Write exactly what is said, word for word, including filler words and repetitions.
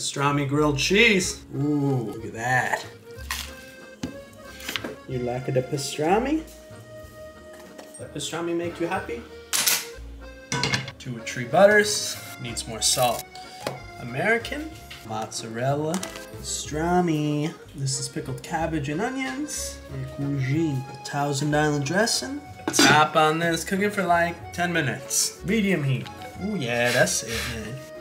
Pastrami grilled cheese. Ooh, look at that. You like the pastrami? Does that pastrami make you happy? Two or three butters. Needs more salt. American. Mozzarella. Pastrami. This is pickled cabbage and onions. And cuisine. Thousand Island dressing. Top on this. Cook it for like ten minutes. Medium heat. Ooh yeah, that's it, man.